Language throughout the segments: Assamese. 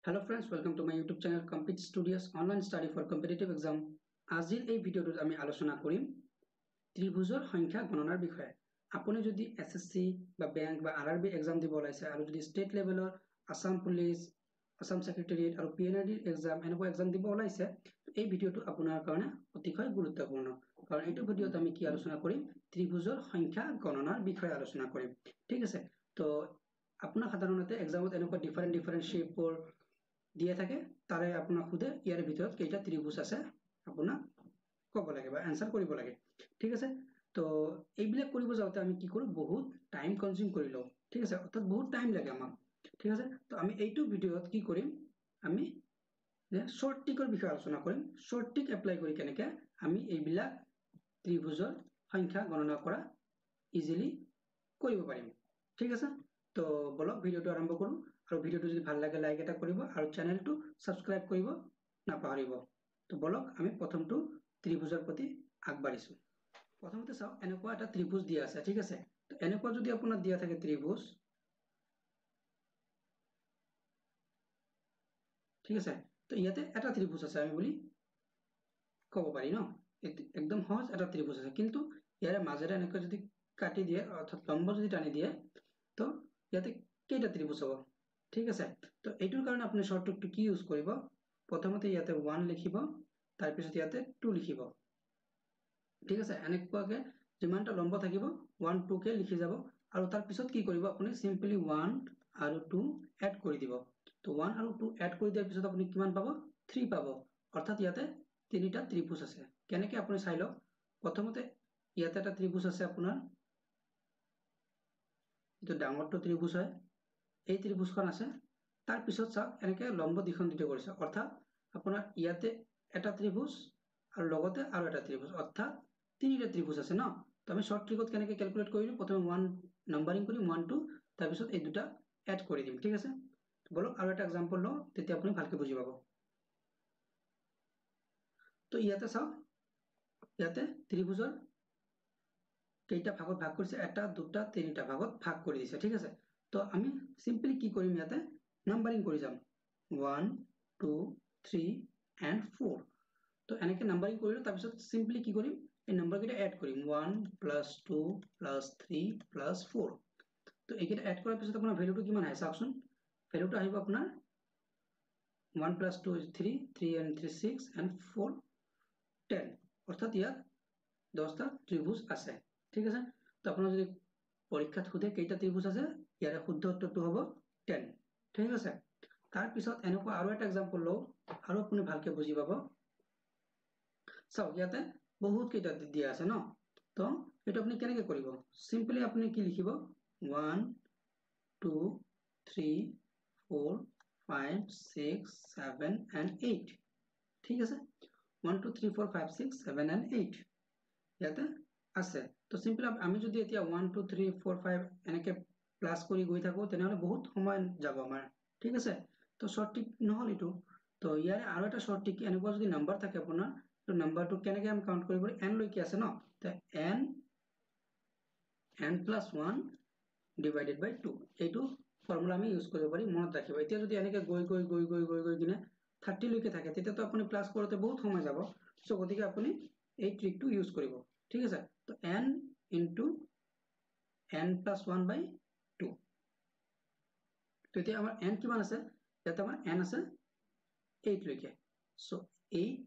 Hello friends, welcome to my YouTube channel Compete Studios Online Study for Competitive Exam. আজিৰ এই ভিডিওটোত আমি আলোচনা কৰিম ত্ৰিভুজৰ সংখ্যা গণনাৰ বিষয়ে। আপুনি যদি এসএসসি বা ব্যাংক বা আৰআৰবি এক্সাম দিব ওলাইছে আৰু যদি ষ্টেট লেভেলৰ আসাম পুলিচ, আসাম সেক্ৰেটাৰিয়েট আৰু পিএনআৰডি এক্সাম এনেকুৱা এক্সাম দিব ওলাইছে, এই ভিডিওটো আপোনাৰ কাৰণে অতিশয় গুৰুত্বপূৰ্ণ। কাৰণ এইটো ভিডিওত আমি কি আলোচনা কৰিম? ত্ৰিভুজৰ সংখ্যা গণনাৰ বিষয়ে আলোচনা কৰিম। ঠিক আছে? তো আপোনাৰ সাধাৰণতে এক্সামত এনেকুৱা ডিফাৰেন্ট শেপৰ দিয়ে থাকে, তাৰে আপোনাক খুদে ইয়াৰ ভিতৰত কেইটা ত্ৰিভুজ আছে আপোনাক ক'ব লাগে বা আনসাৰ কৰিব লাগে। ঠিক আছে? তো এইবিলাক কৰিব যাওঁতে আমি কি কৰোঁ? বহুত টাইম কনজিউম কৰি লওঁ। ঠিক আছে? অৰ্থাৎ বহুত টাইম লাগে আমাক। ঠিক আছে? তো আমি এইটো ভিডিওত কি কৰিম? আমি শৰ্ট ট্ৰিকৰ বিষয়ে আলোচনা কৰিম। শৰ্ট ট্ৰিক এপ্লাই কৰি কেনেকৈ আমি এইবিলাক ত্ৰিভুজৰ সংখ্যা গণনা কৰা ইজিলি কৰিব পাৰিম। ঠিক আছে? তো বলক ভিডিওটো আৰম্ভ কৰোঁ। আৰু ভিডিওটো যদি ভাল লাগে লাইক এটা কৰিব আৰু চেনেলটো সাবস্ক্ৰাইব কৰিব নাপাহৰিব। তো বলক আমি প্ৰথমটো ত্ৰিভুজৰ প্ৰতি আগবাঢ়িছো। প্ৰথমতে চাওক, এনেকুৱা এটা ত্ৰিভুজ দিয়া আছে। ঠিক আছে? তো এনেকুৱা যদি আপোনাৰ দিয়া থাকে ত্ৰিভুজ, ঠিক আছে, তো ইয়াতে এটা ত্ৰিভুজ আছে আমি বুলি ক'ব পাৰি ন? একদম সহজ এটা ত্ৰিভুজ আছে, কিন্তু ইয়াৰে মাজেৰে এনেকৈ যদি কাটি দিয়ে অৰ্থাৎ লম্ব যদি টানি দিয়ে, তো ইয়াতে কেইটা ত্ৰিভুজ হ'ব? ঠিক আছে? তো এইটোৰ কাৰণে আপুনি শৰ্ট ট্ৰিকটো কি ইউজ কৰিব? প্ৰথমতে ইয়াতে 1 লিখিব, তাৰপিছত ইয়াতে 2 লিখিব। ঠিক আছে? এনেকুৱাকে যিমানটা লম্ব থাকিব 1 2 কে লিখি যাব, আৰু তাৰপিছত কি কৰিব? আপুনি সিম্পলি 1 আৰু 2 এড কৰি দিব। তো 1 আৰু 2 এড কৰি দিয়াৰ পিছত আপুনি কিমান পাব? 3 পাব। অৰ্থাৎ ইয়াতে তিনিটা ত্ৰিভুজ আছে। কেনেকৈ আপুনি চাই লওক। প্ৰথমতে ইয়াতে এটা ত্ৰিভুজ আছে আপোনাৰ, এইটো ডাঙৰটো ত্ৰিভুজ হয়, এই ত্ৰিভুজখন আছে। তাৰ পিছত চাওক, এনেকে লম্ব দ্বিখণ্ডিত কৰিছে, অৰ্থাৎ আপোনাৰ ইয়াতে এটা ত্ৰিভুজ আৰু লগতে আৰু এটা ত্ৰিভুজ, অৰ্থাৎ তিনিটা ত্ৰিভুজ আছে ন? তো আমি শৰ্ট ট্ৰিকত কেনেকৈ ক্যালকুলেট কৰিলো? প্ৰথমে 1 নাম্বাৰিং কৰিম, 1 2, তাৰপিছত এই দুটা এড কৰি দিম। ঠিক আছে? বলক আৰু এটা এক্সাম্পল লওঁ, তেতিয়া আপুনি ভালকে বুজি পাব। তো ইয়াতে চাওক, ইয়াতে ত্ৰিভুজৰ কেইটা ভাগত ভাগ কৰিছে? এটা দুটা তিনিটা ভাগত ভাগ কৰি দিছে। ঠিক আছে? তো আমি সিম্পলি কি কৰিম? ইয়াতে নাম্বাৰিং কৰি যাম, 1 2 3 and 4। তো এনেকে নাম্বাৰিং কৰিলো, তাৰপিছত সিম্পলি কি কৰিম? এই নম্বৰ কেইটা এড কৰিম, 1 + 2 + 3 + 4। তো এইকেইটা এড কৰাৰ পিছত আপোনাৰ ভ্যালুটো কিমান আহে চাওকচোন। ভ্যালুটো আহিব আপোনাৰ 1 + 2 is 3, 3 and 3 6 and 4 10। অৰ্থাৎ ইয়াত 10টা ত্ৰিভুজ আছে। ঠিক আছে? তো আপোনাৰ যদি পৰীক্ষাত সোধে কেইটা ত্ৰিভুজ আছে, ইয়াৰে শুদ্ধ উত্তৰটো হ'ব 10। ঠিক আছে? তাৰপিছত এনেকুৱা আৰু এটা এক্সাম্পল লওঁ, আৰু আপুনি ভালকে বুজি পাব। চাওক, ইয়াতে বহুত কেইটা দিয়া আছে ন? তো এইটো আপুনি কেনেকৈ কৰিব? সিম্পলি আপুনি কি লিখিব? 1 2 3 4 5 6 7 and 8। ঠিক আছে? 1 2 3 4 5 6 7 and 8 ইয়াতে আছে। তো সিম্পলি আমি যদি এতিয়া 1 2 3 4 5 এনেকে প্লাস কৰি গৈ থাকো, তেনেহলে বহুত সময় যাব আমাৰ। ঠিক আছে? তো শর্ট ট্রিক নহল এইটো। তো ইয়াৰে আৰু এটা শর্ট ট্রিক, এনেকুৱা যদি নাম্বাৰ থাকে আপোনাৰ, তো নাম্বাৰটো কেনেকৈ আমি কাউন্ট কৰিব? n লৈকে আছে ন? তো n + 1 divided by 2, এইটো ফৰ্মুলা আমি ইউজ কৰিব পাৰি। মনত ৰাখিব। এতিয়া যদি এনেকে গৈ কিনে 30 লৈকে থাকে, তেতিয়াতো আপুনি প্লাস কৰোতে বহুত সময় যাব। সো গতিকে আপুনি এই ট্ৰিকটো ইউজ কৰিব। ঠিক আছে? তো n × n + 1/2। তো এতিয়া আমাৰ n কিমান আছে? ইয়াতে আমাৰ n আছে 8 লৈকে। So 8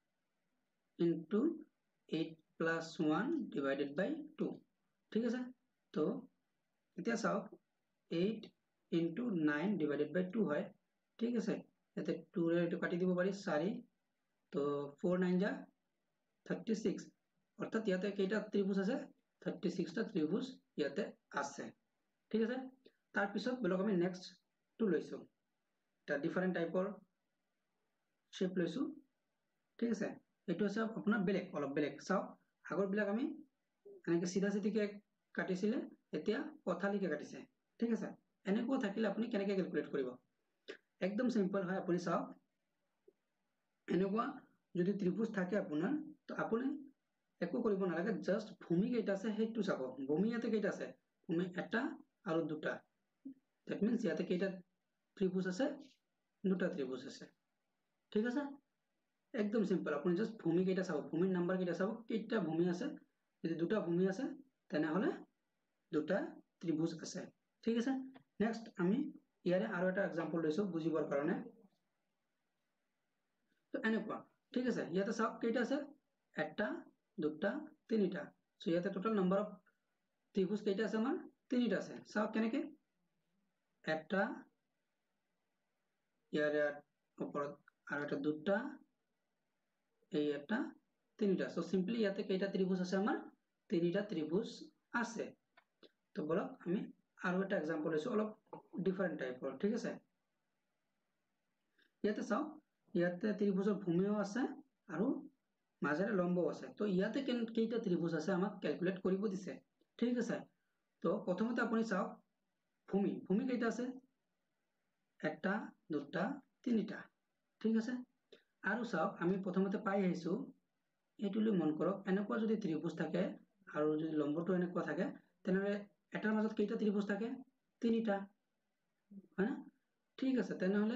× 8 + 1 divided by 2। ঠিক আছে? তো এতিয়া চাওক, 8 × 9 divided by 2 হয়। ঠিক আছে? ইয়াতে 2 ৰে এইটো কাটি দিব পাৰি, 4। তো 4 9 যা 36। অৰ্থাৎ ইয়াতে কেইটা ত্ৰিভুজ আছে? 36টা ত্ৰিভুজ ইয়াতে আছে। ঠিক আছে? তাৰপিছত বলক আমি নেক্সটটো লৈছো। এটা ডিফাৰেন্ট টাইপৰ শেপ লৈছো। ঠিক আছে? এইটো আছে আপোনাৰ বেলেগ, অলপ বেলেগ। চাওক, আগৰবিলাক আমি এনেকে চিধা চিধিকে কাটিছিলে, এতিয়া পথালিকে কাটিছে। ঠিক আছে? এনেকুৱা থাকিলে আপুনি কেনেকৈ ক্যালকুলেট কৰিব? একদম সিম্পল হয়। আপুনি চাওক, এনেকুৱা যদি ত্ৰিভুজ থাকে আপোনাৰ, তো আপুনি একো কৰিব নালাগে, জাস্ট ভূমি কেইটা আছে সেইটো চাব। ভূমি ইয়াতে কেইটা আছে? ভূমি এটা আৰু দুটা। দ্যাট মিন্স ইয়াতে কেইটা ত্ৰিভুজ আছে? দুটা ত্ৰিভুজ আছে ঠিক আছে একদম সিম্পল আপুনি জাস্ট ভূমি কেইটা চাব ভূমিৰ নাম্বাৰ কেইটা চাব কেইটা ভূমি আছে যদি দুটা ভূমি আছে তেনেহলে দুটা ত্ৰিভুজ আছে ঠিক আছে নেক্সট আমি ইয়াৰে আৰু এটা এক্সাম্পল লৈছো বুজিবৰ কাৰণে তো এনেকুৱা ঠিক আছে ইয়াতে চাওক কেইটা আছে এটা দুটা তিনিটা সো ইয়াতে টোটাল নাম্বাৰ অফ ত্ৰিভুজ কেইটা আছে আমাৰ তিনিটা আছে চাওক কেনেকে এটা ইয়াৰে ওপৰত আৰু এটা দুটা এই এটা তিনিটা সো সিম্পলি ইয়াতে কেইটা ত্ৰিভুজ আছে আমাৰ তিনিটা ত্ৰিভুজ আছে তো বলক আমি আৰু এটা এক্সাম্পল লৈছো অলপ ডিফাৰেন্ট টাইপৰ ঠিক আছে ইয়াতে চাওক ইয়াতে ত্ৰিভুজৰ ভূমিও আছে আৰু মাজেৰে লম্বও আছে তো ইয়াতে কেইটা ত্ৰিভুজ আছে আমাক ক্যালকুলেট কৰিব দিছে ঠিক আছে তো প্ৰথমতে আপুনি চাওক ভূমি ভূমি কেইটা আছে এটা দুটা তিনিটা ঠিক আছে আৰু চাওক আমি প্ৰথমতে পাই আহিছো এইটোলৈ মন কৰক এনেকুৱা যদি ত্ৰিভুজ থাকে আৰু যদি লম্বটো এনেকুৱা থাকে তেনেহলে এটাৰ মাজত কেইটা ত্ৰিভুজ থাকে তিনিটা হয় ঠিক আছে তেনেহলে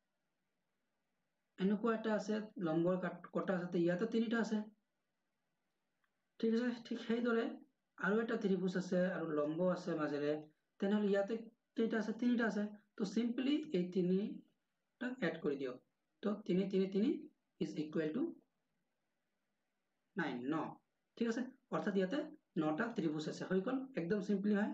এনেকুৱা এটা আছে লম্বৰ কটা আছে ইয়াতে তিনিটা আছে ঠিক আছে ঠিক সেইদৰে আৰু এটা ত্ৰিভুজ আছে আৰু লম্ব আছে মাজেৰে তেনেহলে ইয়াতে কেইটা আছে তিনিটা আছে তো সিম্পলি এই তিনিটাক এড কৰি দিয়ক তো 3 3 3 ইজ ইকুৱেল টু 9 9 ঠিক আছে অৰ্থাৎ ইয়াতে 9টা ত্ৰিভুজ আছে হৈ গল একদম সিম্পলি হয়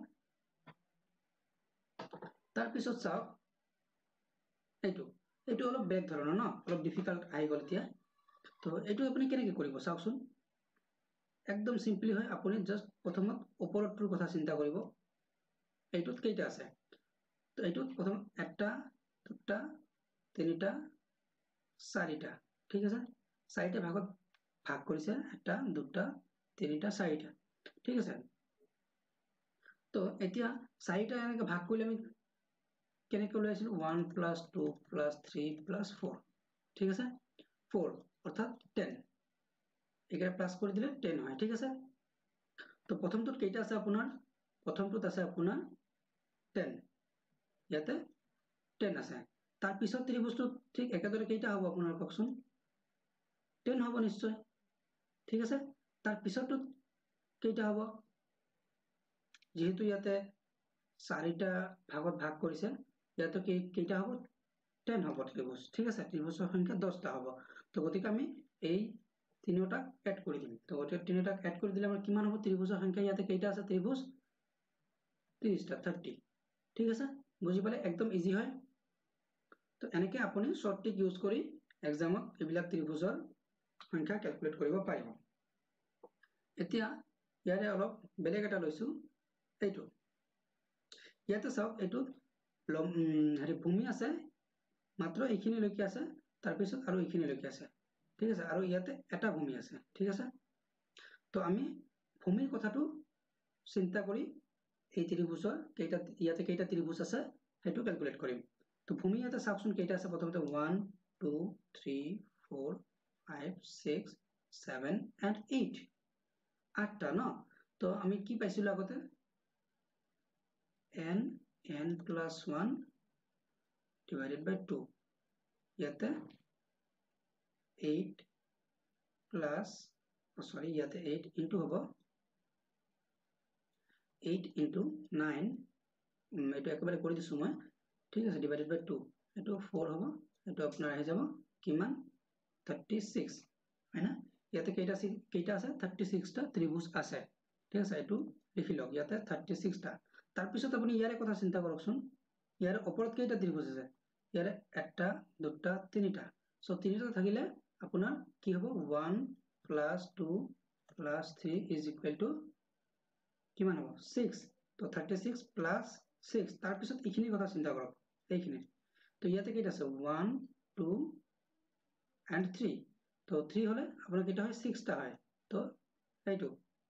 তাৰ পিছত চাওক এইটো এইটো অলপ বেক ধৰণৰ ন অলপ ডিফিকাল্ট আহি গল এতিয়া তো এইটো আপুনি কেনেকৈ কৰিব চাওকচোন একদম সিম্পলি হয় আপুনি জাস্ট প্ৰথমত ওপৰটোৰ কথা চিন্তা কৰিব এইটোত কেইটা আছে তো এইটোত প্ৰথম এটা দুটা তিনিটা চাৰিটা ঠিক আছে চাৰিটা ভাগত ভাগ কৰিছে এটা দুটা তিনিটা চাৰিটা ঠিক আছে তো এতিয়া চাৰিটা এনেকৈ ভাগ কৰিলে আমি কেনেকৈ ওলাইছিলো 1 + 2 + 3 + 4 ঠিক আছে 4 অৰ্থাৎ 10 এখানে প্লাস করে দিলে 10 হয় ঠিক আছে তো প্রথমটোত কেইটা আছে আপোনাৰ প্ৰথমটোত আছে আপোনাৰ 10 ইয়াতে 10 আছে তাৰ পিছত ত্ৰিভুজটো ঠিক একেদৰে কেইটা হ'ব আপোনাৰ কওকচোন 10 হ'ব নিশ্চয় ঠিক আছে তাৰ পিছতটো কেইটা হ'ব যেহেতু ইয়াতে চাৰিটা ভাগত ভাগ কৰিছে ইয়াতে কেইটা হ'ব 10 হ'ব ত্ৰিভুজ ঠিক আছে ত্ৰিভুজৰ সংখ্যা 10টা হ'ব তো গতিকে আমি এই তিনিটাক এড কৰি দিম তো গতিকে তিনিটাক এড কৰি দিলে আমাৰ কিমান হ'ব ত্ৰিভুজৰ সংখ্যা ইয়াতে কেইটা আছে ত্ৰিভুজ 30টা 30 ঠিক আছে বুজি পালে একদম ইজি হয় তো এনেকৈ আপুনি শৰ্ট ট্ৰিক ইউজ কৰি এক্সামত এইবিলাক ত্ৰিভুজৰ সংখ্যা ক্যালকুলেট কৰিব পাৰিব এতিয়া ইয়াৰে অলপ বেলেগ এটা লৈছো এইটো ইয়াতে চাওক এইটো ভূমি আছে মাত্ৰ এইখিনিলৈকে আছে তাৰপিছত আৰু এইখিনিলৈকে আছে ঠিক আছে আৰু ইয়াতে এটা ভূমি আছে ঠিক আছে তো আমি ভূমিৰ কথাটো চিন্তা কৰি এই ত্ৰিভুজৰ ইয়াতে কেইটা ত্ৰিভুজ আছে সেইটো ক্যালকুলেট কৰিম তো ভূমি ইয়াতে চাওকচোন কেইটা আছে প্ৰথমতে 1 2 3 4 5 6 7 and 8 8টা ন তো আমি কি পাইছিলো আগতে n + 1 divided by 2 ইয়াতে 8 plus sorry ইয়াতে 8 into হ'ব 8 into 9 এইটো একেবাৰে কৰি দিছো মই ঠিক আছে divided by 2 এইটো 4 হ'ব এইটো আপোনাৰ আহি যাব কিমান 36 হয় না ইয়াতে কেইটা আছে 36টা ত্ৰিভুজ আছে ঠিক আছে এইটো লিখি লওক ইয়াতে 36টা তাৰ পিছত আপুনি ইয়াৰে কথা চিন্তা কৰকচোন ইয়াৰে ওপৰত কেইটা ত্ৰিভুজ আছে ইয়াৰে একটা দুটা তিনিটা সো তিনিটা থাকিলে আপোনাৰ কি হ'ব 1 + 2 + 3 is equal to কিমান হ'ব 6 তো 36 + 6 তাৰ পিছত এইখিনি কথা চিন্তা কৰক এইখিনি তো ইয়াতে কেইটা আছে 1 2 and 3 তো 3 হলে আপোনাৰ কেইটা হয় 6টা হয় তো এইটো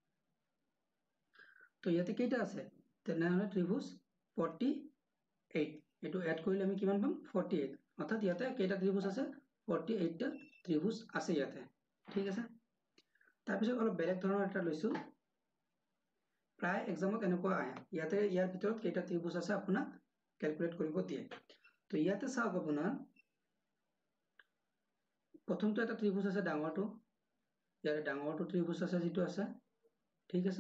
তো ইয়াতে কেইটা আছে তেনেহলে ত্ৰিভুজ 48 এইটো এড কৰিলে আমি কিমান পাম 48 অৰ্থাৎ ইয়াতে কেইটা ত্ৰিভুজ আছে 48টা ত্ৰিভুজ আছে ইয়াতে ঠিক আছে তাৰপিছত অলপ বেলেগ ধৰণৰ এটা লৈছো প্ৰায় এক্সামত এনেকুৱা আহে ইয়াৰ ভিতৰত কেইটা ত্ৰিভুজ আছে আপোনাক ক্যালকুলেট কৰিব দিয়ে তো ইয়াতে চাওক আপোনাৰ প্ৰথমটো এটা ত্ৰিভুজ আছে ডাঙৰটো, ইয়াৰে ডাঙৰটো ত্ৰিভুজ আছে যিটো আছে, ঠিক আছে।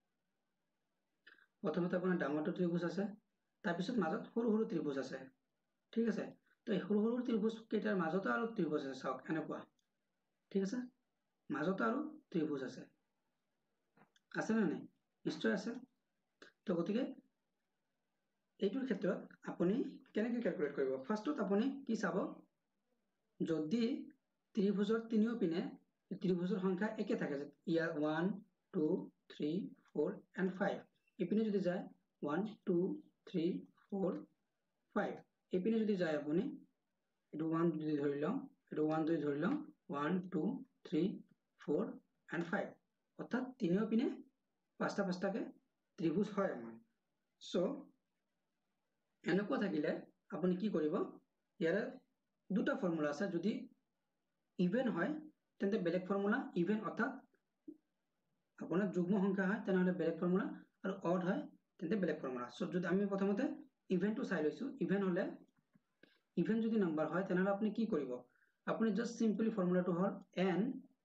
প্ৰথমতে আপোনাৰ ডাঙৰটো ত্ৰিভুজ আছে, তাৰপিছত মাজত সৰু সৰু ত্ৰিভুজ আছে, ঠিক আছে। তো এই সৰু সৰু ত্ৰিভুজ কেইটাৰ মাজতো আৰু ত্ৰিভুজ আছে, চাওক এনেকুৱা, ঠিক আছে। মাজতো আৰু ত্ৰিভুজ আছে নে নাই? নিশ্চয় আছে। তো গতিকে এইটোৰ ক্ষেত্ৰত আপুনি কেনেকৈ ক্যালকুলেট কৰিব? ফাৰ্ষ্টত আপুনি কি চাব, যদি ত্ৰিভুজৰ তিনিও পিনে ত্ৰিভুজৰ সংখ্যা একে থাকে, ইয়াৰ 1 2 3 4 and 5, ইপিনে যদি যায় 1 2 3 4 5, ইপিনে যদি যায় আপুনি এটো 1 যদি ধৰি লওঁ, এটো 1 যদি ধৰি লওঁ, 1 2 3 4 and 5, অর্থাৎ তিনিও পিনে পাঁচটা পাঁচটাকে ত্রিভুজ হয় আমাৰ। সো এনেকুৱা থাকিলে আপুনি কি কৰিব, ইয়াৰে দুটা ফৰ্মুলা আছে, যদি ইভেন হয় তেন্তে বেলেগ ফৰ্মুলা, ইভেন অৰ্থাৎ আপোনাৰ যুগ্ম সংখ্যা হয় তেনেহলে বেলেগ ফৰ্মুলা, আৰু অড হয় তেন্তে বেলেগ ফৰ্মুলা। সো যদি আমি প্ৰথমতে ইভেনটো চাই লৈছো, ইভেন হলে, ইভেন যদি নাম্বাৰ হয় তেনেহলে আপুনি কি কৰিব, আপুনি জাস্ট সিম্পলি ফৰ্মুলাটো হল n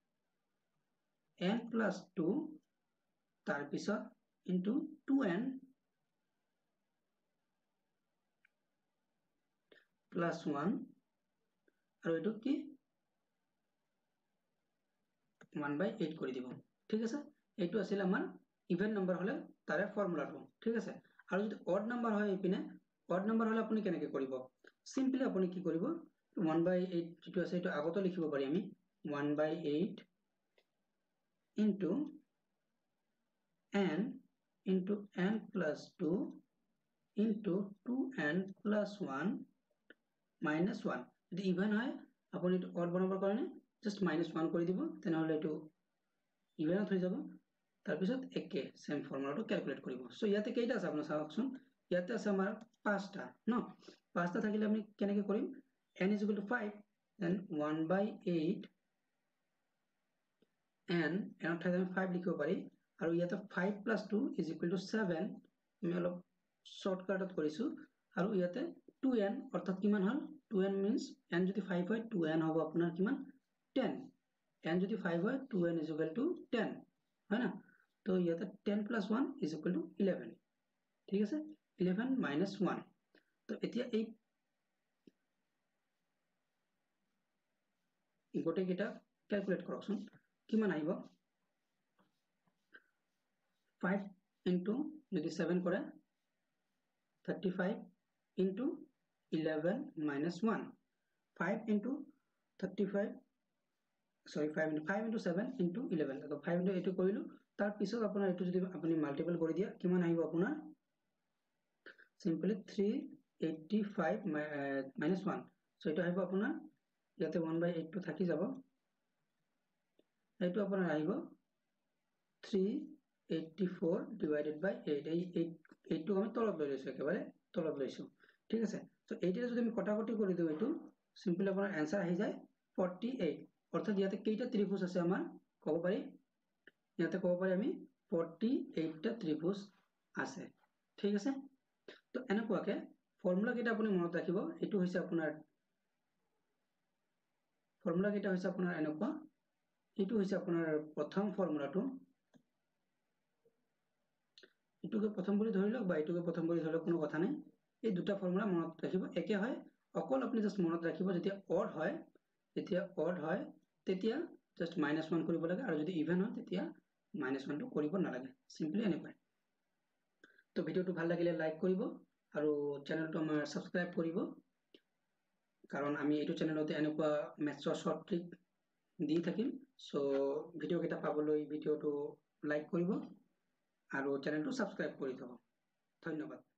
plus 2 তাৰপিছত into 2n plus 1 আৰু এটো কি 1/8 কৰি দিব, ঠিক আছে। এইটো আছিল আমাৰ ইভেন নাম্বাৰ হলে তাৰে ফৰ্মুলাটো, ঠিক আছে। আৰু যদি অড নাম্বাৰ হয় ইপিনে, অড নাম্বাৰ হলে আপুনি কেনেকৈ কৰিব, সিম্পলি আপুনি কি কৰিব, 1/8 যেটো আছে এটো আগতে লিখিব পাৰি আমি, 1/8 into n into n plus 2 into 2n plus 1 minus 1, যদি ইভেন হয় আপুনি এটো অড বনাবৰ কাৰণে জাস্ট -1 কৰি দিব, তেনেহলে এটো ইভেনত হৈ যাব। তাৰপিছত একে সেম ফৰ্মুলাটো ক্যালকুলেট কৰিব। সো ইয়াতে কেইটা আছে আপোনাৰ চাওকচোন, ইয়াতে আছে আমাৰ 5টা ন, 5টা থাকিলে আমি কেনেকৈ কৰিম, n is equal to 5, then 1/8 n ৰ ঠাইত আমি 5 লিখিব পাৰি, আৰু ইয়াতে 5 plus 2 is equal to 7, আমি অলপ শৰ্টকাটত কৰিছো, আৰু ইয়াতে 2n অৰ্থাৎ কিমান হল, 2n means n যদি 5 হয় 2n হ'ব আপোনাৰ কিমান 10, n যদি 5 হয় 2n is equal to 10, হয় না। তো ইয়াতে 10 plus 1 is equal to 11, ঠিক আছে, 11 minus 1। তো এতিয়া এই গোটেই কেইটা ক্যালকুলেট কৰকচোন, কিমান আহিব, 5 into যদি 7 কৰে 35 into 11 minus 1, 5 into 35, sorry 5 into 7 into 11, তো 5 into এইটো কৰিলো, তাৰ পিছত আপোনাৰ এইটো যদি আপুনি মাল্টিপল কৰি দিয়া কিমান আহিব আপোনাৰ, সিম্পলি 385 minus 1, সো এইটো আহিব আপোনাৰ, ইয়াতে 1/8 টো থাকি যাব, এইটো আপোনাৰ আহিব 384 divided by 8, এই 8 টো আমি তলত লৈ লৈছো, একেবাৰে তলত লৈছো, ঠিক আছে। সো এইটোৰে যদি আমি কটাকটি কৰি দিও, এইটো সিম্পলি আপোনাৰ आंसर আহি যায় 48, অৰ্থাৎ ইয়াতে কেইটা ত্ৰিভুজ আছে আমাৰ ক'ব পাৰি, ইয়াতে ক'ব পাৰি আমি 48টা ত্ৰিভুজ আছে, ঠিক আছে। তো এনেকুৱাকে ফৰ্মুলা কেইটা আপুনি মনত ৰাখিব, এইটো হৈছে আপোনাৰ ফৰ্মুলা কেইটা হৈছে আপোনাৰ এনেকুৱা, এইটো হৈছে আপোনাৰ প্ৰথম ফৰ্মুলাটো, এইটোকে প্ৰথম বুলি ধৰি লওক বা এইটোকে প্ৰথম বুলি ধৰি লওক, কোনো কথা নাই, এই দুটা ফৰ্মুলা মনত ৰাখিব, একে হয়, অকল আপুনি জাস্ট মনত ৰাখিব যেতিয়া অড হয়, তেতিয়া জাস্ট -1 কৰিব লাগে, আৰু যদি ইভেন হয় তেতিয়া -1 টো কৰিব নালাগে, সিম্পলি এনেকুৱাই। তো ভিডিওটো ভাল লাগিলে লাইক কৰিব, আৰু চেনেলটো আমাৰ সাবস্ক্ৰাইব কৰিব, কাৰণ আমি এইটো চেনেলতে এনেকুৱা মেথছৰ শৰ্ট ট্ৰিক দি থাকিম। সো ভিডিও কেইটা পাবলৈ ভিডিওটো লাইক কৰিব আৰু চেনেলটো সাবস্ক্ৰাইব কৰি থব, ধন্যবাদ।